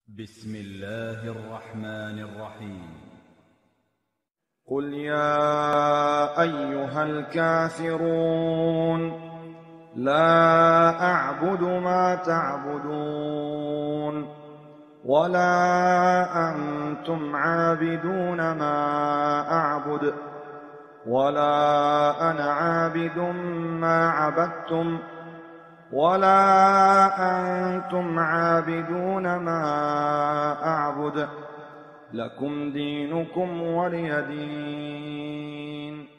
بسم الله الرحمن الرحيم. قل يا أيها الكافرون لا أعبد ما تعبدون ولا أنتم عابدون ما أعبد ولا أنا عابد ما عبدتم ولا أنتم عابدون ما أعبد لكم دينكم ولي دين.